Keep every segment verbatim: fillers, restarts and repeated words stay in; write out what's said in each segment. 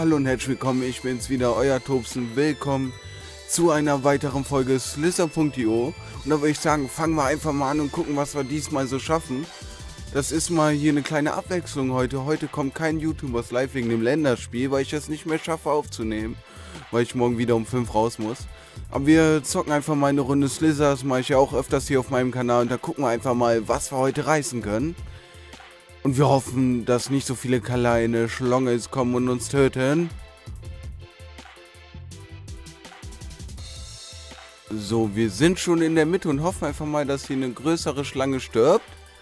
Hallo und herzlich willkommen, ich bin's wieder, euer Tobsen. Willkommen zu einer weiteren Folge Slither punkt io. Und da würde ich sagen, fangen wir einfach mal an und gucken, was wir diesmal so schaffen. Das ist mal hier eine kleine Abwechslung heute. Heute kommt kein YouTubers live wegen dem Länderspiel, weil ich das nicht mehr schaffe aufzunehmen. Weil ich morgen wieder um fünf raus muss. Aber wir zocken einfach mal eine Runde Slither. Das mache ich ja auch öfters hier auf meinem Kanal. Und da gucken wir einfach mal, was wir heute reißen können. Und wir hoffen, dass nicht so viele kleine Schlongels kommen und uns töten. So, wir sind schon in der Mitte und hoffen einfach mal, dass hier eine größere Schlange stirbt.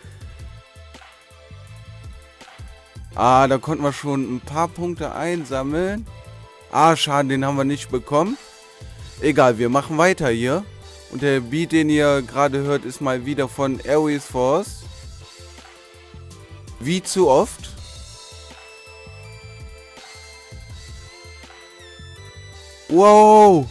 Ah, da konnten wir schon ein paar Punkte einsammeln. Ah, schade, den haben wir nicht bekommen. Egal, wir machen weiter hier. Und der Beat, den ihr gerade hört, ist mal wieder von Ares Force. Wie zu oft. Wow.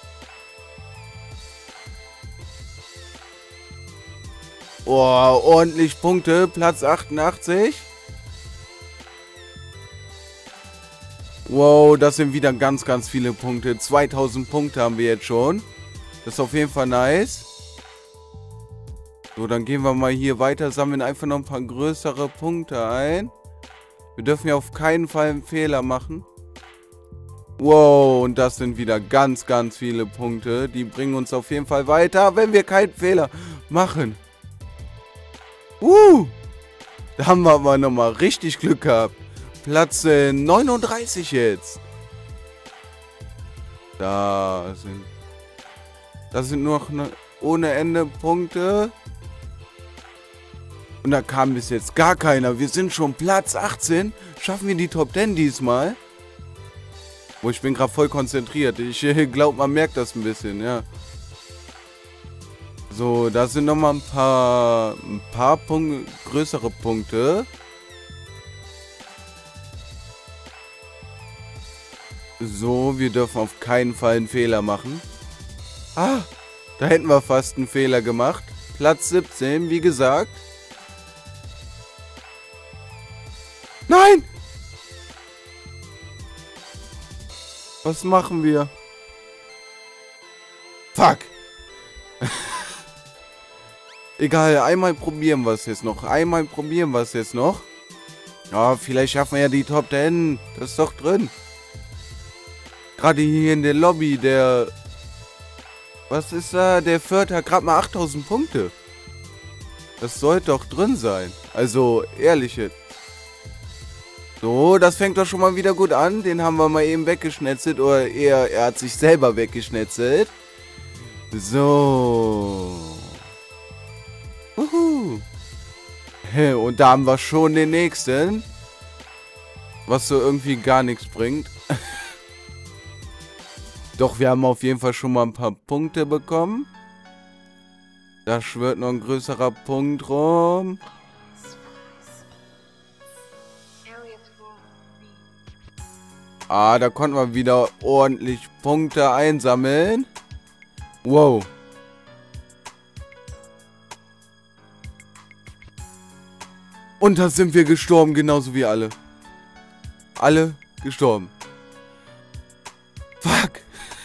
Oh, ordentlich Punkte. Platz achtundachtzig. Wow, das sind wieder ganz, ganz viele Punkte. zweitausend Punkte haben wir jetzt schon. Das ist auf jeden Fall nice. So, dann gehen wir mal hier weiter, sammeln einfach noch ein paar größere Punkte ein. Wir dürfen ja auf keinen Fall einen Fehler machen. Wow, und das sind wieder ganz, ganz viele Punkte. Die bringen uns auf jeden Fall weiter, wenn wir keinen Fehler machen. Uh, da haben wir aber nochmal richtig Glück gehabt. Platz äh, neununddreißig jetzt. Da sind... Das sind noch ne, ohne Ende Punkte. Und da kam bis jetzt gar keiner. Wir sind schon Platz achtzehn. Schaffen wir die Top zehn diesmal? Wo ich bin gerade voll konzentriert. Ich äh, glaube, man merkt das ein bisschen, ja. So, da sind nochmal ein paar, ein paar Punkte, größere Punkte. So, wir dürfen auf keinen Fall einen Fehler machen. Ah, da hätten wir fast einen Fehler gemacht. Platz siebzehn, wie gesagt. Nein! Was machen wir? Fuck! Egal, einmal probieren wir es jetzt noch. Einmal probieren wir es jetzt noch. Ja, vielleicht schaffen wir ja die Top zehn. Das ist doch drin. Gerade hier in der Lobby, der... Was ist da? Der Vierte hat gerade mal achttausend Punkte. Das sollte doch drin sein. Also, ehrlich jetzt. So, das fängt doch schon mal wieder gut an. Den haben wir mal eben weggeschnetzelt. Oder eher, er hat sich selber weggeschnetzelt. So. Uhu. Und da haben wir schon den nächsten. Was so irgendwie gar nichts bringt. Doch, wir haben auf jeden Fall schon mal ein paar Punkte bekommen. Da schwirrt noch ein größerer Punkt rum. Ah, da konnten wir wieder ordentlich Punkte einsammeln. Wow. Und da sind wir gestorben, genauso wie alle. Alle gestorben. Fuck.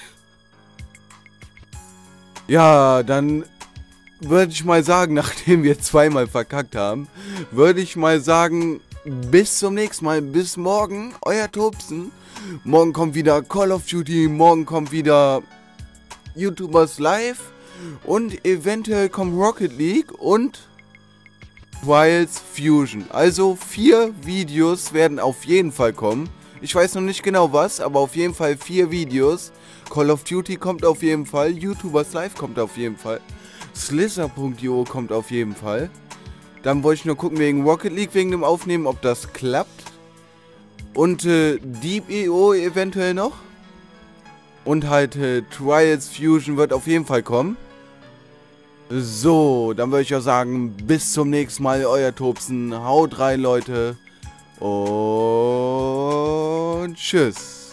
Ja, dann würde ich mal sagen, nachdem wir zweimal verkackt haben, würde ich mal sagen, bis zum nächsten Mal, bis morgen, euer Tobsen. Morgen kommt wieder Call of Duty, morgen kommt wieder YouTubers Live und eventuell kommt Rocket League und Trials Fusion. Also vier Videos werden auf jeden Fall kommen. Ich weiß noch nicht genau was, aber auf jeden Fall vier Videos. Call of Duty kommt auf jeden Fall, YouTubers Live kommt auf jeden Fall, Slither punkt io kommt auf jeden Fall. Dann wollte ich nur gucken wegen Rocket League, wegen dem Aufnehmen, ob das klappt. Und äh, Deep punkt io eventuell noch. Und halt äh, Trials Fusion wird auf jeden Fall kommen. So, dann würde ich auch sagen, bis zum nächsten Mal, euer Tobsen. Haut rein, Leute. Und tschüss.